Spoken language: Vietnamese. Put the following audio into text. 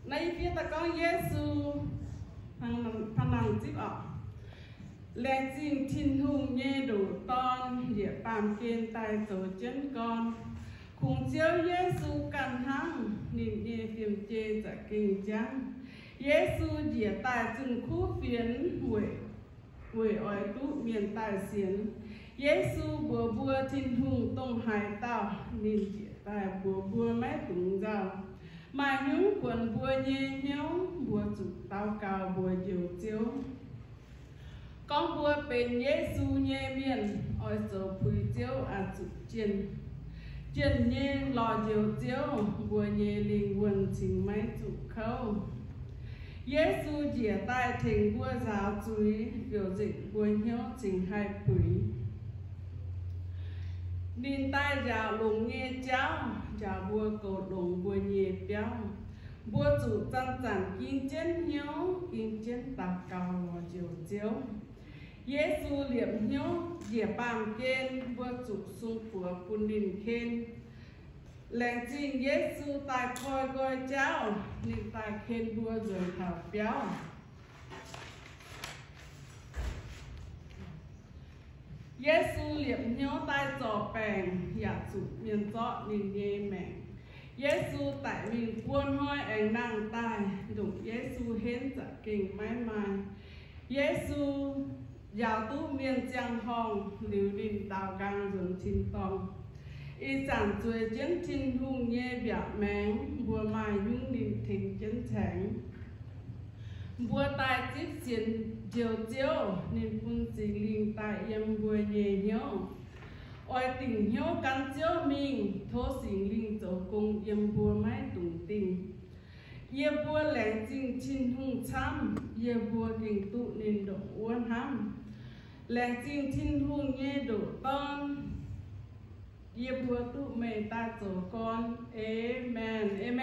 nay phía ta có Giêsu thằng nàng tiếp ạ lẽ chinh thiên hùng nhé đủ ton địa bàn kiên tài tổ chân con khung chiếu Giêsu căn hăng nhìn nhé phim chê giả kinh trắng Giêsu địa tài chừng khu phiến huệ ỏi tụ miền tài xiến Giêsu bùa bùa thiên hùng tông hải tạo nhìn địa tài bùa bùa mái tùng rào mà nhúng quần bùa nhẹ nhõng bùa chủ tao cao bùa diều chiếu con bùa bên Giêsu nhẹ miền ỏi dấu phùi chiếu chủ chiên nhẹ lò diều chiếu bùa nhẹ linh quần chính máy chủ khâu Giêsu dĩa tai thình bùa giáo chuối biểu dịch bùa nhớ chính hai phùi Ninh tai già lùng nghe cháu già bùa cầu lùng bùa nhẹ béo bùa chủ chân chẳng kinh chân hiếu kinh chân tạc cao lò diều chiếu Giêsu liệp hiếu dĩa bàn kên bùa chủ sung của phun đình khen lệnh trình Giêsu tại coi gọi cháu nên tại khen bùa rồi thảo béo Giêsu liệp hiếu tai trò bèn giả chủ miền rõ nên nhê mẹ Giêsu tại mình quân hoi ảnh năng tai đụng Giêsu hến giả kinh mãi mai Giêsu giáo tú miền trang hồng lưu đình đào gang rừng chín tông y chẳng chuối chân thiên hùng nhé bạc mén bùa mai nhung đình thình chân thánh bùa tai tiếp xiên chiều chiếu nên phun xì linh tại yếm bùa nhẹ nhớ ôi tình hiếu căn chiếu mình thô xình linh chỗ cùng yếm bùa mái tùng tình yếm bùa lẻn trình thiên hùng chăm yếm bùa kinh tụ nên động uốn hăm lẻn trình thiên hùng nhé đổ ton Yê bùa tụ mê ta chỗ con Amen